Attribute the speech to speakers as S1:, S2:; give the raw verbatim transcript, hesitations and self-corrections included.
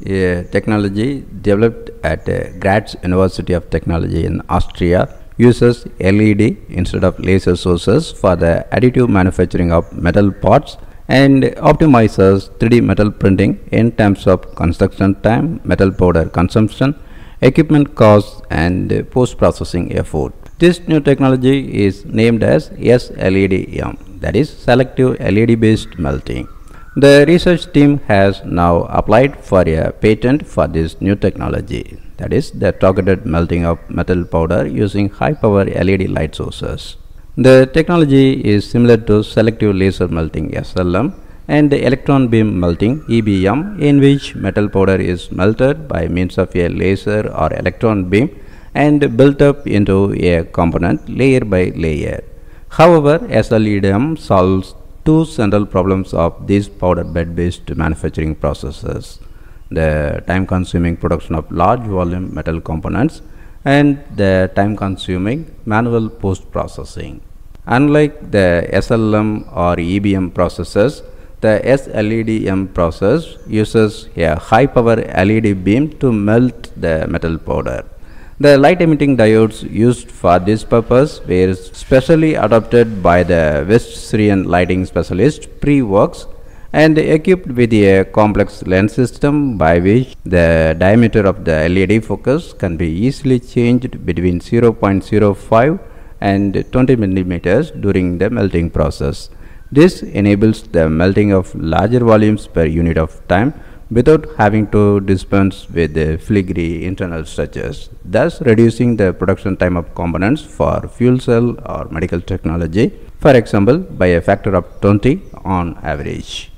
S1: a technology developed at uh, Graz University of Technology in Austria, uses L E D instead of laser sources for the additive manufacturing of metal parts and optimizes three D metal printing in terms of construction time, metal powder consumption, equipment costs, and post-processing effort. This new technology is named as S L E D M, that is Selective L E D based melting. The research team has now applied for a patent for this new technology, that is the targeted melting of metal powder using high power L E D light sources. The technology is similar to selective laser melting S L M and electron beam melting E B M, in which metal powder is melted by means of a laser or electron beam and built up into a component layer by layer. However, S L E D M solves two central problems of these powder bed based manufacturing processes: the time consuming production of large volume metal components and the time consuming manual post processing. Unlike the S L M or E B M processes, the S L E D M process uses a high power L E D beam to melt the metal powder. The light emitting diodes used for this purpose were specially adopted by the West Syrian lighting specialist Preworks and equipped with a complex lens system by which the diameter of the L E D focus can be easily changed between zero point zero five and twenty millimeters during the melting process. This enables the melting of larger volumes per unit of time without having to dispense with the filigree internal structures, thus reducing the production time of components for fuel cell or medical technology, for example, by a factor of twenty on average.